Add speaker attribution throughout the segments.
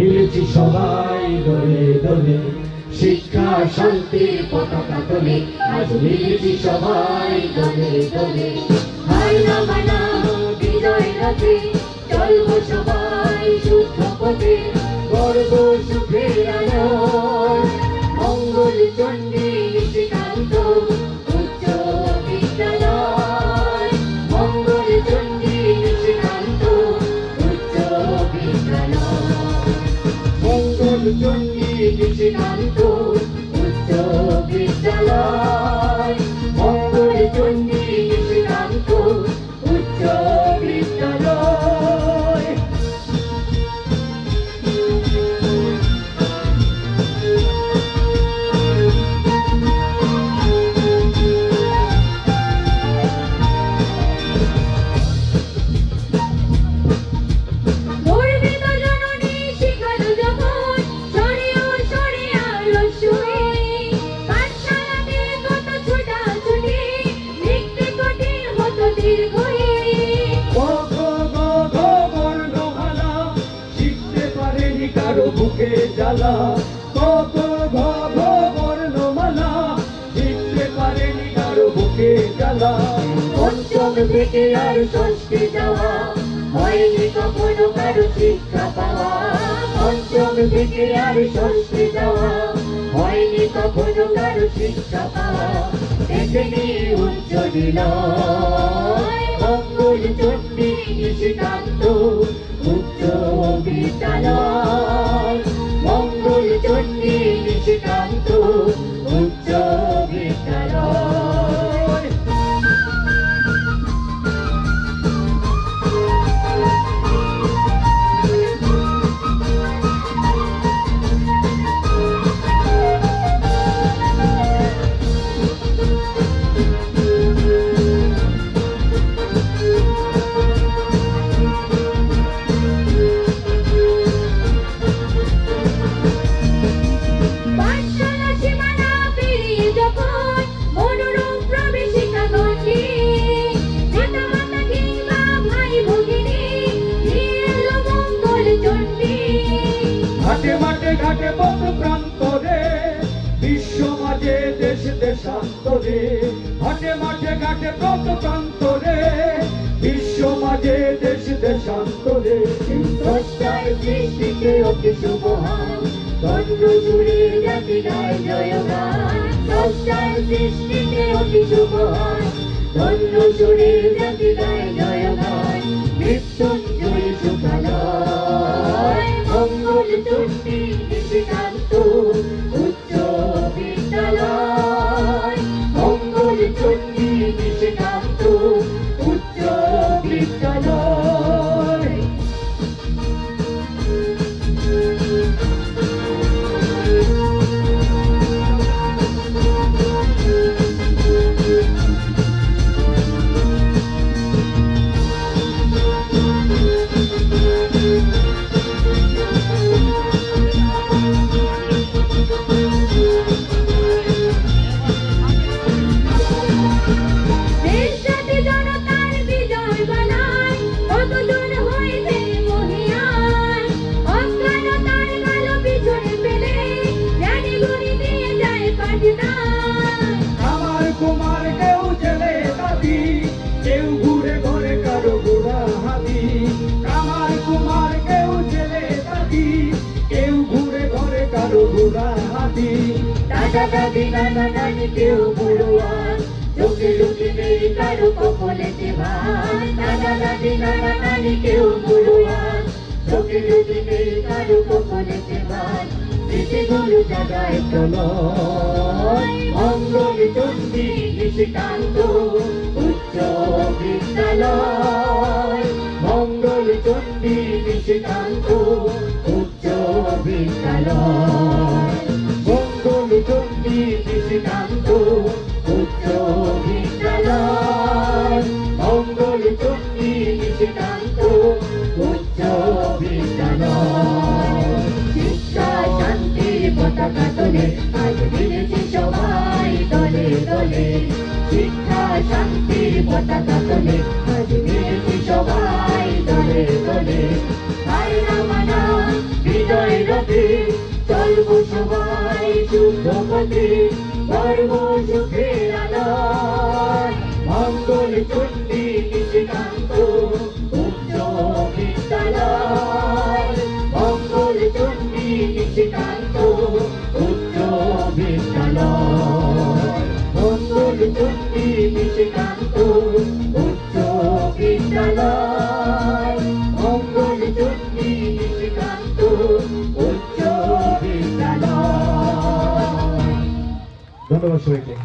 Speaker 1: মিলেছি সবাই দলে দলে, শিক্ষা শান্তির পতাকা তোলে, আজ মিলেছি সবাই দলে দলে।
Speaker 2: হার না মানা বিজয় রথে, চলবো সবাই শুদ্ধ পথে,
Speaker 1: গর্ব সুখের আলোয়,
Speaker 2: মঙ্গল চণ্ডী নিশিকান্ত উচ্চ বিদ্যালয়, মঙ্গল চণ্ডী নিশিকান্ত উচ্চ বিদ্যালয়,
Speaker 1: মঙ্গল চণ্ডী
Speaker 2: নিশিকান্ত উচ্চ বিদ্যালয়, মঙ্গল চণ্ডী নিশিকান্ত উচ্চ বিদ্যালয়।
Speaker 1: কারো বুকে জ্বালা, কত ভব বর্ণমালা, শিখতে পারেনি কারো বুকে জ্বালা।
Speaker 2: পঞ্চম থেকে আর ষষ্ঠে যাওয়া হয়নি কখনো কারো শিক্ষা পাওয়া, পঞ্চম থেকে আর ষষ্ঠে যাওয়া হয়নি কখনো কারো শিক্ষা পাওয়া। দেখেনি উচ্চ নিলয়, মঙ্গল চণ্ডী নিশিকান্ত উচ্চ বিদ্যালয়, মঙ্গল চণ্ডী নিশিকান্ত উচ্চ বিদ্যালয়।
Speaker 1: ঘাটে মাঠে ঘাটে পথ প্রান্তরে, বিশ্ব মাঝে দেশ দেশান্তরে, ঘাটে মাঠে ঘাটে পথ প্রান্তরে, বিশ্ব মাঝে দেশ দেশান্তরে।
Speaker 2: স্রষ্টার সৃষ্টিতে অতি শুভহান, ধন্য জুড়ে জাতি গায় জয়গান। স্রষ্টার সৃষ্টিতে অতি শুভহান, ধন্য জুড়ে জাতি গায় জয়গান। মৃত্যুঞ্জয় সুখালয়, মঙ্গল চণ্ডী নিশিকান্ত উচ্চ বিদ্যালয়, মঙ্গল চণ্ডী নিশিকান্ত উচ্চ বিদ্যালয়।
Speaker 1: আমার কুমার কেউ জেলে দাবি, কেউ ঘুরে ঘরে কারো ঘোড়া হাতি। আমার কুমার কেউ জেলে দাবি, কেউ ঘুরে ঘরে কারো ঘোড়া হাতি।
Speaker 2: দাদা দাদি নানা নানি কেউ বুড়োয়ান, চোখে লুকি নেই কারো কপালেতে ভান। দাদা দাদি নানা নানি কেউ বুড়োয়ান, চোখে লুকি নেই কারো কপালেতে ভান। স্মৃতিগুলো জাগায় প্রলয়, মঙ্গল চণ্ডী নিশিকান্ত উচ্চ বিদ্যালয়, মঙ্গল চণ্ডী নিশিকান্ত উচ্চ বিদ্যালয়, মঙ্গল চণ্ডী নিশিকান্ত উচ্চ বিদ্যালয়, মঙ্গল চণ্ডী নিশিকান্ত উচ্চ বিদ্যালয়। শিক্ষা শান্তির পতাকা তোলে, আজ মিলেছি সবাই দলে দলে, শিক্ষা শান্তির পতাকা তোলে, আজ মিলেছি সবাই দলে দলে। হার না মানা বিজয় পথে ধর্ম সুখের আলোয় মঙ্গল চণ্ডী নিশিকান্ত উচ্চ বিদ্যালয় মঙ্গল চণ্ডী নিশিকান্ত উচ্চ বিদ্যালয় মঙ্গল চণ্ডী নিশিকান্ত উচ্চ বিদ্যালয় মঙ্গল চণ্ডী নিশিকান্ত উচ্চ বিদ্যালয়।
Speaker 1: ধন্যবাদ সবাইকে।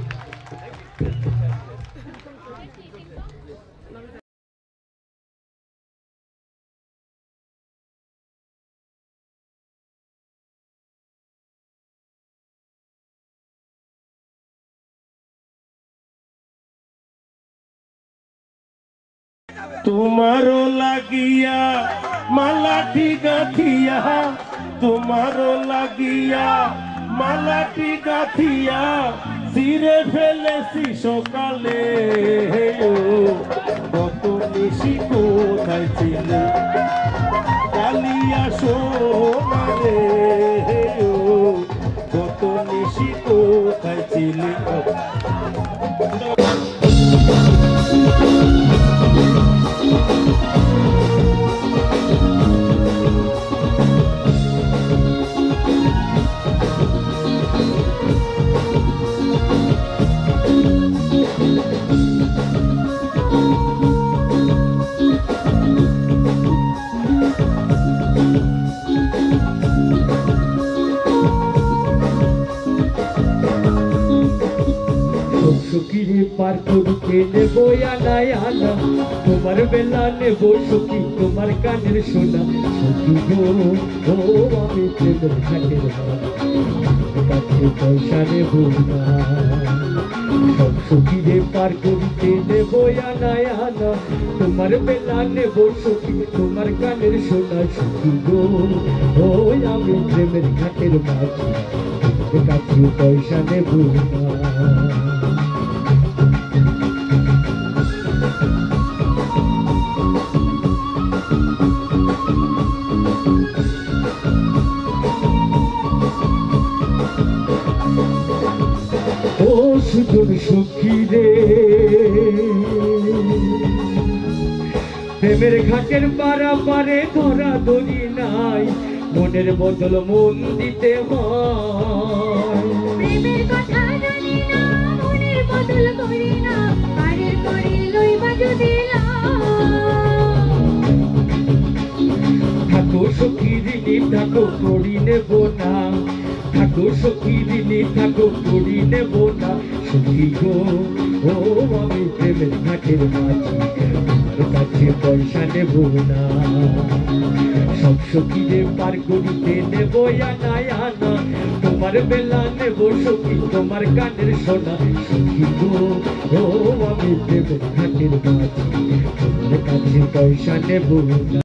Speaker 3: তোমারও লাগিয়া মালাটি গাথিয়া তোমারও লাগিয়া মালাটি গাথিয়া সিরে ফেলেছি সকালে কত নিশি কোথায় ছিলে কালিয়া সোনারে কত নিশি কোথায় ছিলে
Speaker 1: সখীরে পার করতে নেবো আনায় আনা তোমার বেলা নেবো সখী তোমার কানের শোনা সখী গো ও আমি প্রেমের ঘাটের কাছে পয়সা নেবো না সব সখীরে পার করতে নেবো আনায় আনা তোমার বেলা নেবো সখী তোমার কানের শোনা সখী গো ও আমি প্রেমের ঘাটের মাঝি কাছে পয়সা নেবো না ও সুজন সখী রে প্রেমের ঘাটের পারাপারে ধরা ধরি নাই মনের বদল মন দিতে হয়
Speaker 2: প্রেমের কথা জানি না মনের বদল করি না পারের করি লইবা যদি
Speaker 1: থাকো সখী ঋণী থাকো করি নেব না থাকো সখী ঋণী থাকো করি নেব না সখী গো ও আমি প্রেমের ঘাটের মাঝি তোমার কাছে পয়সা নেব না সব সখীরে পার করিতে নেব আনায় আনা তোমার বেলা নেব সখী তোমার কানের সোনা সখী গো ও আমি প্রেমের ঘাটের মাঝি তোমার কাছে পয়সা নেব না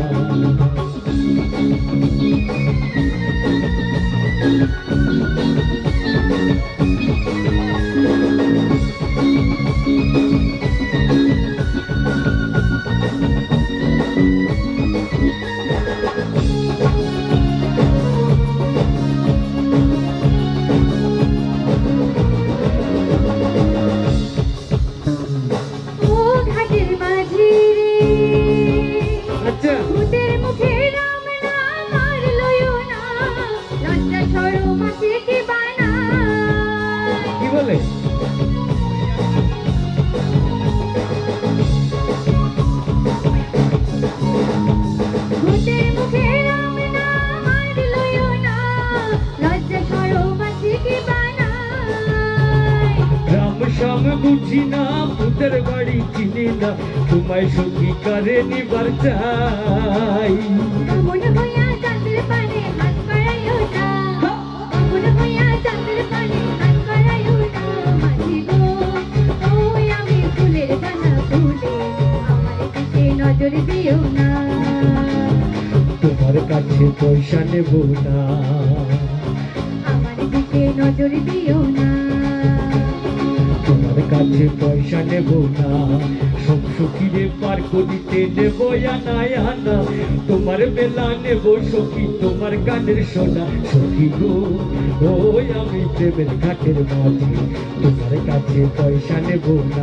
Speaker 1: বুঝি না পুতের বাড়ি চিনি না তোমায় সখী করে নিবার চাই
Speaker 2: মনে হইয়া চাঁদের পানে হাত করাইও না মনে হইয়া চাঁদের পানে হাত করাইও না মাঝি গো ওই আমি ফুলের দানা ফুলে আমার দিকে নজর দিও না
Speaker 1: তোমার কাছে পয়সা নেব না
Speaker 2: আমার দিকে নজর দিও না
Speaker 1: তোমার কাছে পয়সা নেব না সব সখীরে পার করিতে নেব আনা তোমার বেলা নেব সখী তোমার গানের সোনা সখী গো ওই আমি প্রেমের ঘাটের মাঝি তোমার কাছে পয়সা নেব না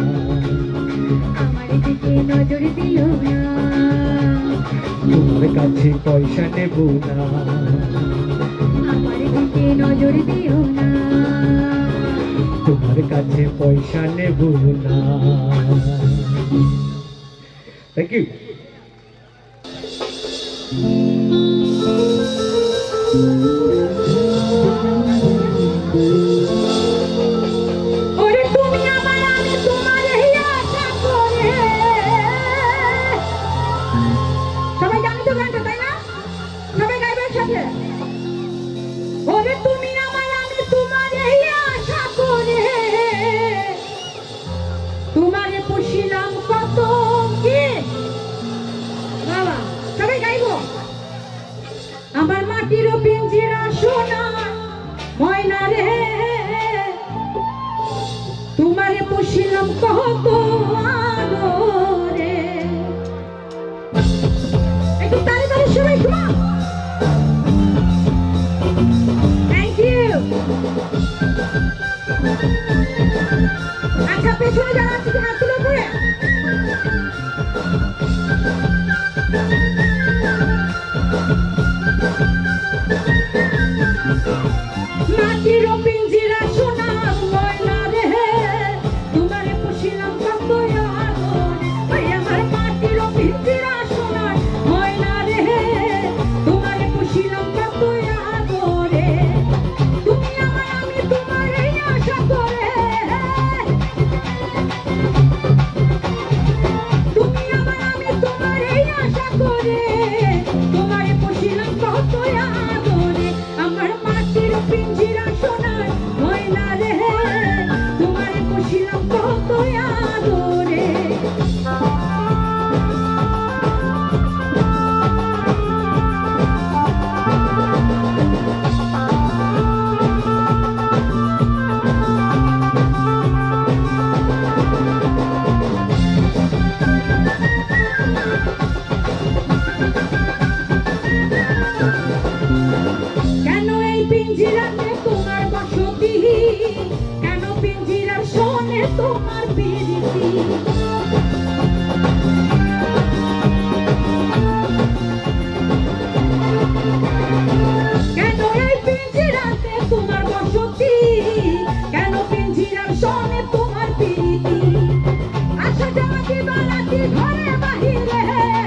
Speaker 2: আমার দিকে নজর দিও না
Speaker 1: তোমার কাছে পয়সা নেব না
Speaker 2: আমার দিকে নজর দিও না
Speaker 1: তোমার কাছে পয়সা নেব না থ্যাংক ইউ
Speaker 2: ওরে তুমি আমার আমি তোমার এই আশা করে সবাই জানো তো গানটা তাই না সবাই গাইবে সাথে ওরে তুমি আমার আমি তোমার এই আশা করে তোমারে পুষিলাম কত কি বাবা সবাই গাইবো আমার মাটির পিঞ্জিরা সোনা ময়না রে তোমারে পুষিলাম কত আদরে একটু তালে তালে সবাই come on thank you আচ্ছা পেছনে যারা আছে হাত তুলে করে মাটির পিঞ্জিরা সোনা ময়না রে তোমারে পুষিলাম কত আদরে ওই আমার মাটির পিঞ্জিরা সোনা ময়না রে তোমারে পুষিলাম কত আদরে তুমি আমার আমি তোমার এই আশা করে তুমি আমার আমি তোমার এই আশা করে তোমারে পুষিলাম কত আদরে আমার মাটির পিঞ্জিরা সোনা ময়না রে তোমারে পুষিলাম কত আদরে কেন এই পিঞ্জিরাতে তোমার বসতি কেন পিঞ্জিরার শোনে তোমার প্রীতি কেন এই পিঞ্জিরাতে তোমার বসতি কেন পিঞ্জিরার শোনে তোমার প্রীতি আশা জামাতি বানাতি ঘরে বাহিরে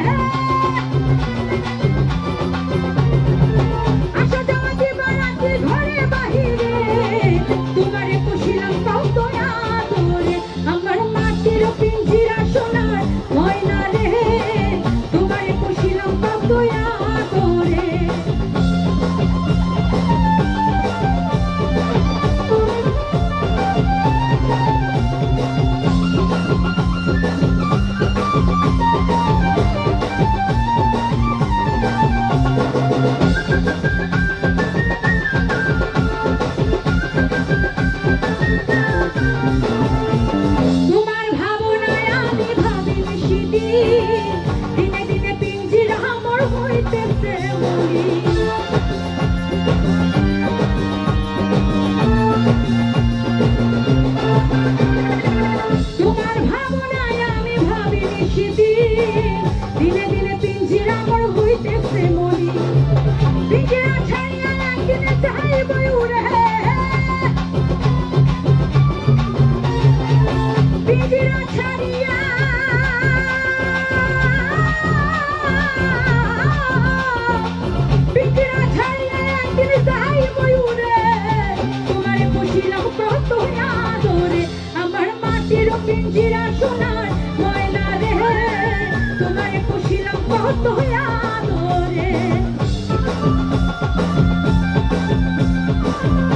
Speaker 2: আশা জামাতি বানাতি ঘরে বাহিরে তোমারে পুষিলাম কত আদরে আমার মাটির পিঞ্জিরা সোনার ময়না রে তোমারে পুষিলাম কত আদরে তোমার ভাবনায় আমি ভাবি নিশিদিন দিনে দিনে পিঞ্জিরা আমার হইতেছে মরি তোমার ভাবনায় আমি ভাবি নিশিদিন দিনে দিনে পিঞ্জিরা আমার হইতেছে মরি পিঞ্জিরা ছাড়িয়া একদিনে যাইব উড়ে পিঞ্জিরা ছাড়িয়া পিঞ্জিরা ছাড়িয়া একদিন যাইব উড়ে তোমারে পুষিলাম কত আদরে আমার মাটির পিঞ্জিরা সোনার ময়না রে তোমারে পুষিলাম কত আদরে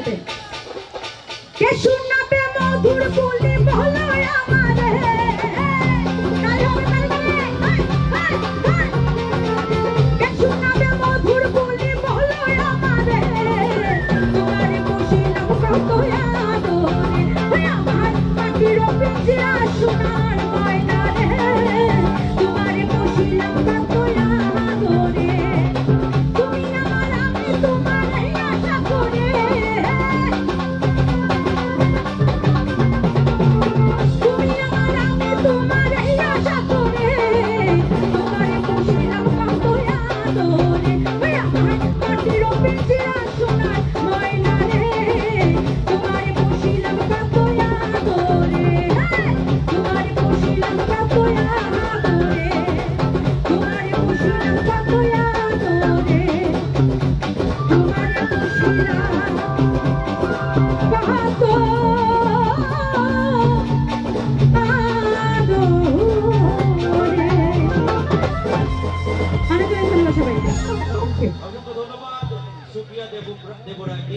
Speaker 2: সাথে কে শোনাবে মধুর বলি বলো আমারে কে শোনাবে মধুর বলি বলো আমারে তোমারে বসিলাম কত আদরে ওই আমার পাখির পিঞ্জরা সোনার ময়না রে তোমারে বসিলাম কত আদরে তুমি আমার আমি তোমারে আশা করে তুমি আমার আমি তোমারে আশা করে তোমারে বসিলাম কত আদরে ওই আমার পাখির পিঞ্জরা সোনার ময়না রে তোমারে বসিলাম কত আদরে তোমারে বসিলাম কত আদরে তোমারে বসিলাম কত আদরে তোমারে বসিলাম কত আদরে অনেক ধন্যবাদ সবাইকে
Speaker 4: অসংখ্য ধন্যবাদ সুপ্রিয়া দেবরাকে।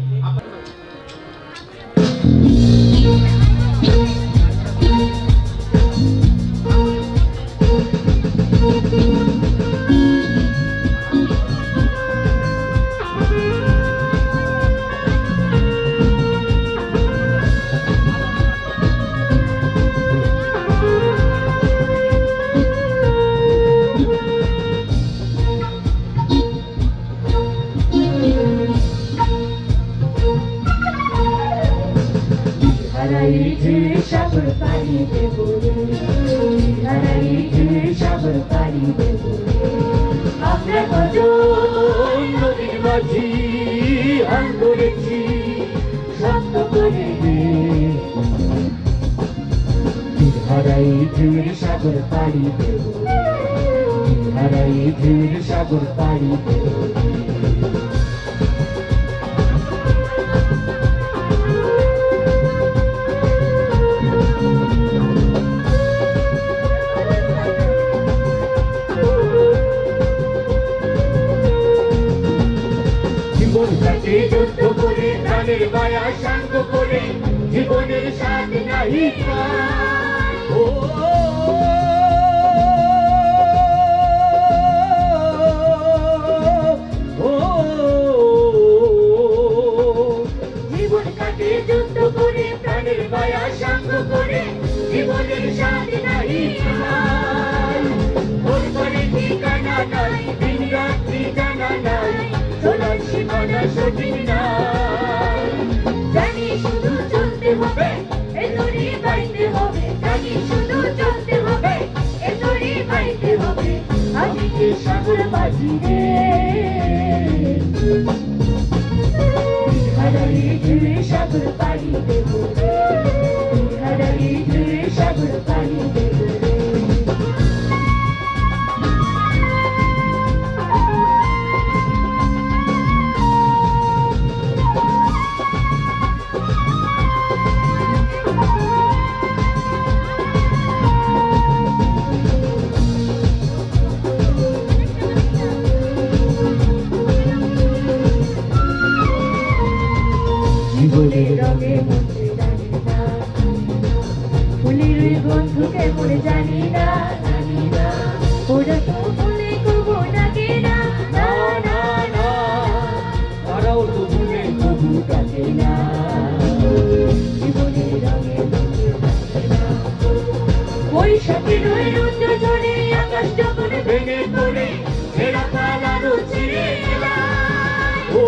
Speaker 2: হারাই ঝির সাগর পাড়ি দেব হারাই ঝির সাগর পাড়ি দেব আমরা কজন নদীর মাঝি হাল ধরেছি শব্দ করে হারাই ঝির সাগর পাড়ি দেব হারাই ঝির সাগর পাড়ি দেব জীবনটাকে যুদ্ধ করে প্রাণের মায়া শান্ত করে জীবনের স্বাদ নাহি পায়। ও জীবনটাকে যুদ্ধ করে প্রাণের মায়া শান্ত করে জীবনের স্বাদ নাহি পায়। ওর পরে ঠিকানা নাই দিন রাত্রি জানা নাই চলার সীমানা সঠিক নাই জানি শুধু চলতে হবে এ দড়ি বাইতে হবে জানি শুধু চলতে হবে এ দড়ি বাইতে হবে আমি কি সাগর বাজি রে হারাই ঝিরে সাগর পাড়ি দেব হারাই ঝিরে সাগর পাড়ি দেব জীবনের রঙে মধ্যে জানি না ফুলের বন্ধুকে মনে জানি না ওরা তো ভুলে কবু ডাকে না না না না তারাও তো ভুলে কবু ডাকে না জীবনের রঙে মধ্যে জানি না বৈশাখের ওই রৌদ্র ঝরে আকাশ যখন ভেঙে পড়ে ছেঁড়া পালানো ছিঁড়ে যায় ও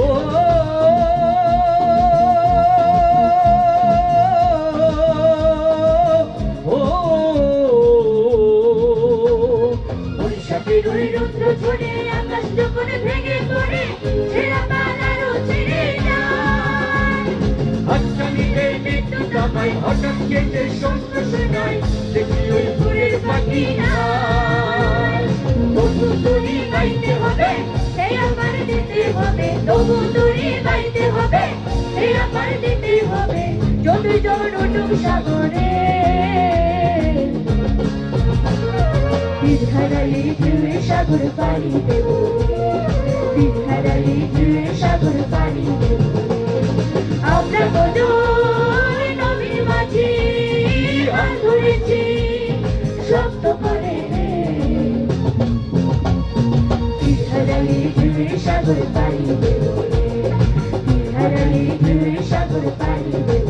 Speaker 2: রৌদ্র ঝরে আকাশ যখন ভেঙে পড়ে ছেঁড়া পালানো ছেড়ে যায় হাততালিতে মৃত্যু দাবায় হঠাৎ কেটে সন্তোষ নাই দেখি ওই ফুলের পাখি নাই তবু দড়ি বাইতে হবে সে আবার দিতে হবে তবু দড়ি বাইতে হবে সে আবার দিতে হবে যতই জন উঠুক সাগরে হারাই ঝিরে সাগর পাড়ি দেব হারাই ঝিরে সাগর পাড়ি দেব আমরা মধুর নবীর মাঝে হাত ধরেছি শক্ত করে হারালি ঢেউয়ের সাগর পাড়ি দেব রে হারালি ঢেউয়ের সাগর পাড়ি দেব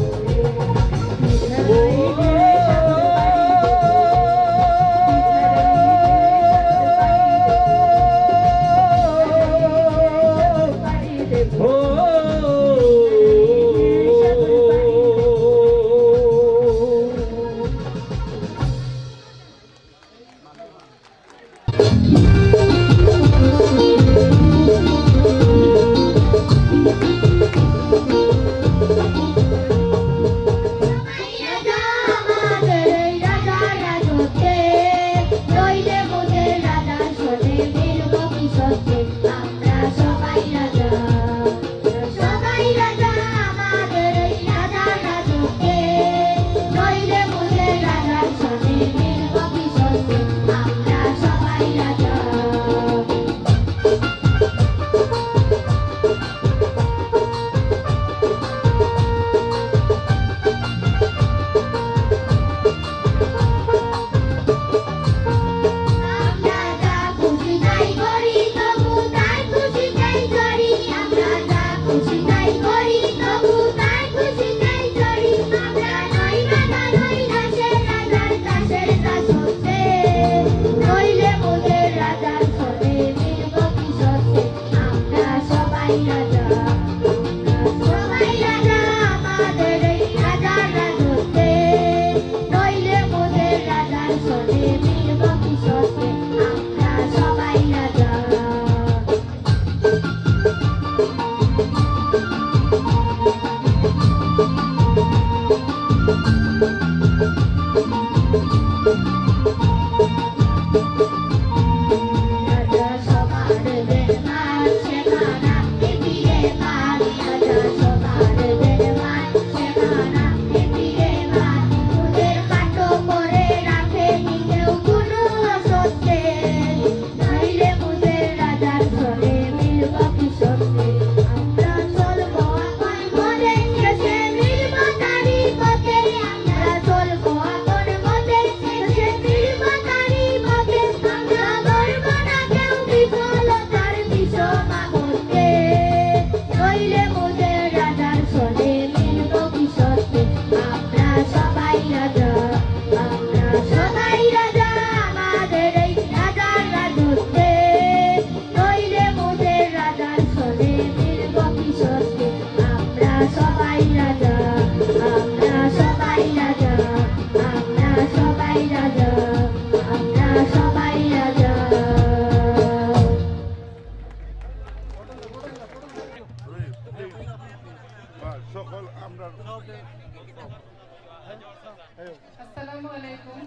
Speaker 5: আসসালামু আলাইকুম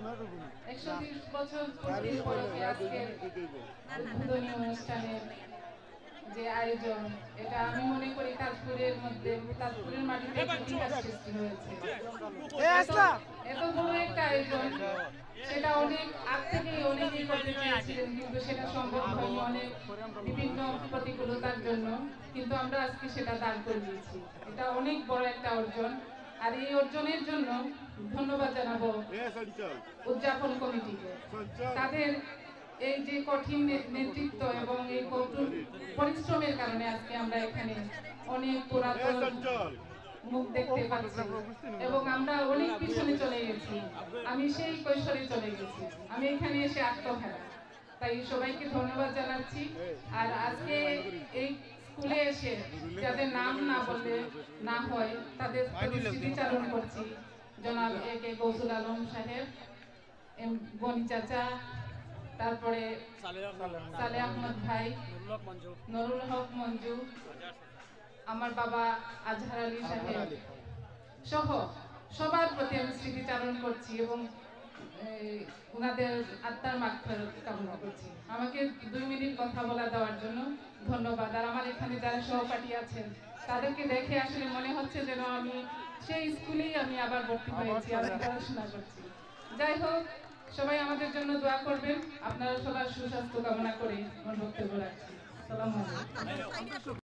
Speaker 5: 120 বছর পূর্তি উপলক্ষে আজকের উদ্বোধনী অনুষ্ঠানের যে আয়োজন, এটা আমি মনে করি তাজপুরের মাটিতে ইতিহাস সৃষ্টি হয়েছে। এত বড় একটা আয়োজন, সেটা অনেক আগ থেকেই অনেকেই করতে চেয়েছিলেন, কিন্তু সেটা সম্ভব হয়নি অনেক বিভিন্ন প্রতিকূলতার জন্য, কিন্তু আমরা আজকে সেটা দান করে দিয়েছি। এটা অনেক বড় একটা অর্জন, আর এই অর্জনের জন্য ধন্যবাদ জানাবো উদযাপন কমিটিকে। তাদের এই যে কঠিন নেতৃত্ব এবং এই কঠোর পরিশ্রমের কারণে আজকে আমরা এখানে অনেক পুরাতন মুখ দেখতে পাচ্ছি এবং আমরা অনেক পিছনে চলে গেছি। আমি সেই কৈশোরে চলে গেছি, আমি এখানে এসে আত্মহারা। তাই সবাইকে ধন্যবাদ জানাচ্ছি। আর আজকে এই স্কুলে এসে যাদের নাম না বললে না হয়, তাদের স্মৃতিচারণ করছি। জনাব এ.কে. গৌসুল আলম সাহেব, গনি চাচা, তারপরে সালে আহমদ ভাই, নুরুল হক মঞ্জু, আমার বাবা আজহার আলী সাহেব সহ সবার প্রতি আমি স্মৃতিচারণ করছি এবং ওনাদের আত্মার মাগফিরাত কামনা করছি। আমাকে 2 মিনিট কথা বলা দেওয়ার জন্য ধন্যবাদ। আর আমার এখানে যারা সহপাঠী আছেন, তাদেরকে দেখে আসলে মনে হচ্ছে যেন আমি সেই স্কুলেই আমি আবার ভর্তি হয়েছি, আমি পড়াশোনা করছি। যাই হোক, সবাই আমাদের জন্য দোয়া করবেন। আপনারা সবার সুস্বাস্থ্য কামনা করে আমার বক্তব্য রাখছি। আসসালামু আলাইকুম।